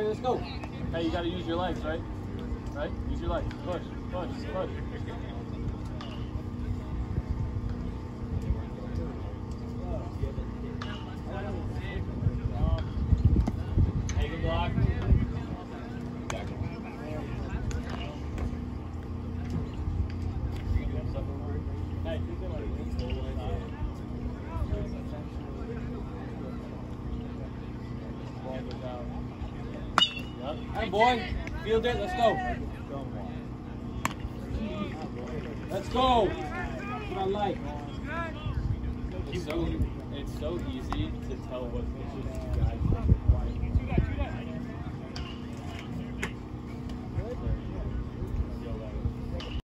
let's go. Hey, you gotta use your legs, right? Right? Use your legs. Push, push, push. Take a block. Hey, Hey, boy. Field it. Let's go. Let's go. That's what I like. It's so easy to tell what pitches you guys